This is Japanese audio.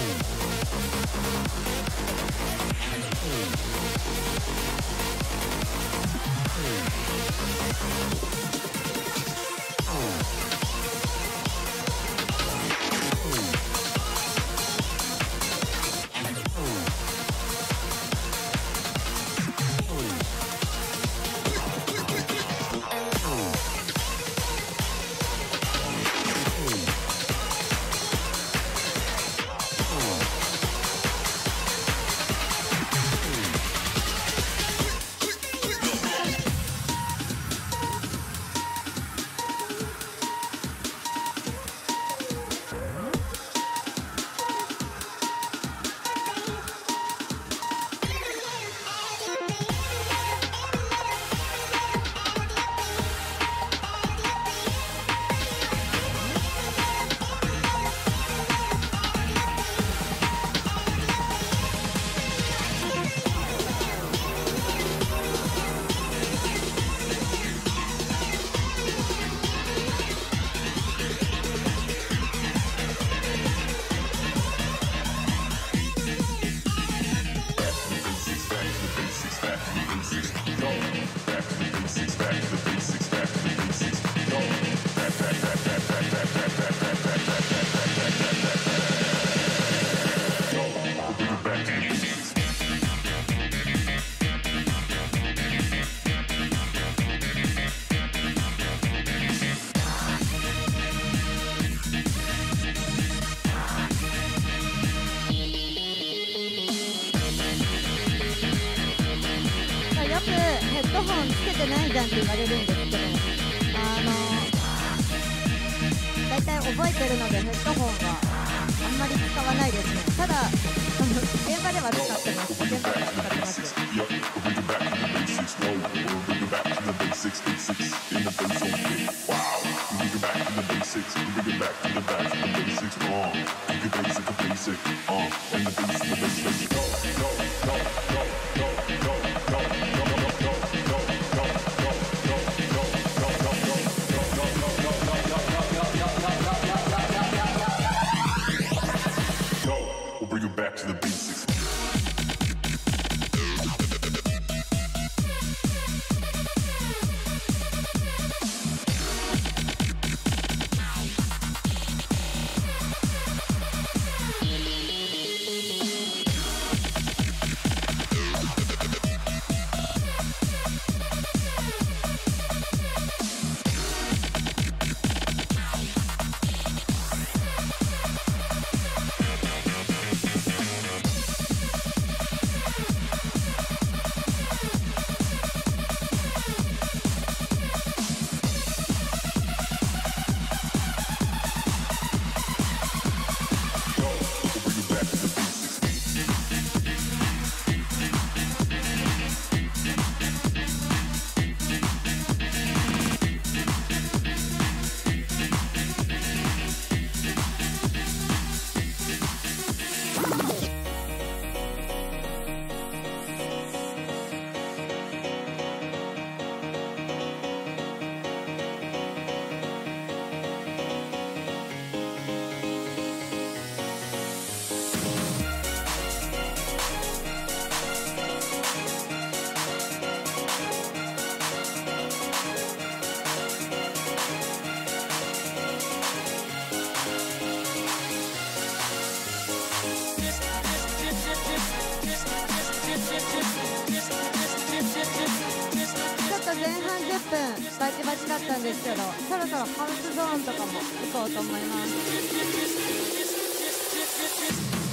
ヘッドホンつけてないじゃんって言われるんですけど、大体覚えてるのでヘッドホンはあんまり使わないですね。ただ現場では使ってます。現場では使ってます。前半10分バチバチだったんですけど、そろそろハウスゾーンとかも行こうと思います。